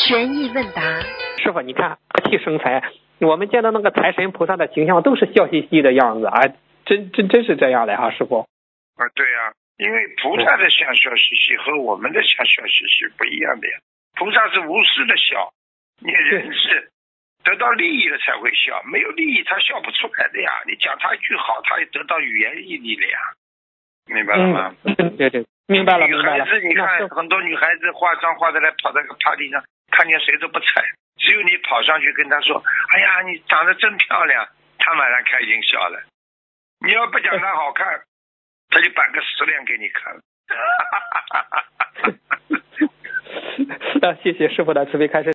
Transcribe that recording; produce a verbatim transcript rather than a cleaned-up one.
悬疑问答。 师傅，你看和气生财，我们见到那个财神菩萨的形象都是笑嘻嘻的样子啊，真真真是这样的哈、啊，师傅。 啊，对呀、啊，因为菩萨的像笑嘻嘻和我们的像笑嘻嘻不一样的呀。菩萨是无私的笑，你人是得到利益了才会笑，没有利益他笑不出来的呀。你讲他一句好，他也得到语言毅力了呀，明白了吗？ 嗯，对对，明白了明白了。 女孩子，你看很多女孩子化妆化的来跑到个 party 上，看见谁都不睬，只有你跑上去跟她说：“哎呀，你长得真漂亮。”她马上开心笑了。你要不讲她好看，她就摆个死脸给你看。 那谢谢师傅的慈悲开示。